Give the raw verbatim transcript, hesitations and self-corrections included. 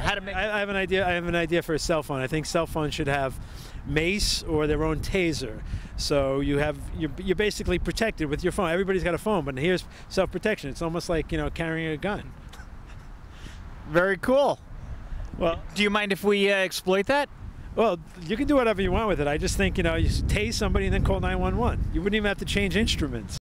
how to make. I, I have an idea. I have an idea for a cell phone. I think cell phones should have mace or their own taser. So you have you're, you're basically protected with your phone. Everybody's got a phone, but here's self-protection. It's almost like, you know, carrying a gun. Very cool. Well, do you mind if we uh, exploit that? Well, you can do whatever you want with it. I just think, you know, you tase somebody and then call nine one one. You wouldn't even have to change instruments.